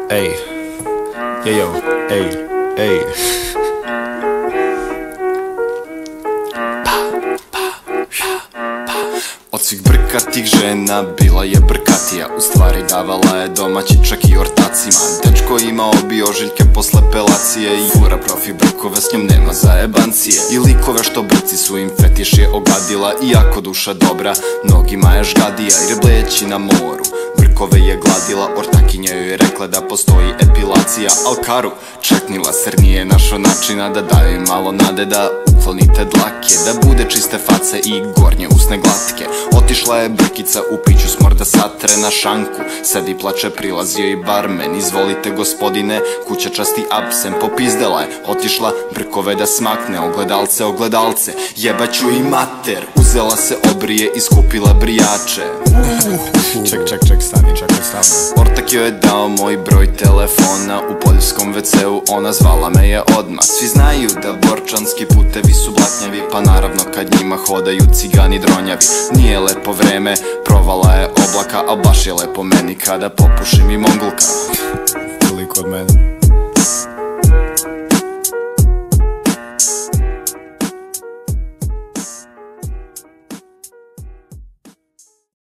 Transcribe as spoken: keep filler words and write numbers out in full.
Ej, jejo, ej, ej. Od svih brkatih žena bila je brkatija, u stvari davala je domaći čak i ortacima. Dečko imao bi ožiljke posle pelacije i fura profi brkove, s njom nema zajebancije. I likove što brci su im fetiš je ogadila, iako duša dobra, mnogima je žgadija. Jer bleći na moru, brkove je gladila, ortakinja joj je rekla da postoji epilacija. Al karu čeknila, ser nije našo načina da daje im malo nade, da uklonite dlake, da bude čiste face i gornje usne glatke. Otišla je brkica u piću smorda satre na šanku, sedi plače, prilazio i barmen. Izvolite gospodine, kuća časti absen. Popizdela je, otišla brkove da smakne. Ogledalce, ogledalce, jebaću i mater. Uzela se obrije i skupila brijače. Ček, ček, ček, stani, čekaj, stani. Ortak joj je dao moj broj telefona, u poljskom ve ceu ona zvala me je odmah. Svi znaju da borčanski putevi su blatnjavi, pa naravno kad njima hodaju cigani dronjavi. Nije lepo vreme, provala je oblaka, al baš je lepo meni kada popušim i mongolka. Toliko od mene.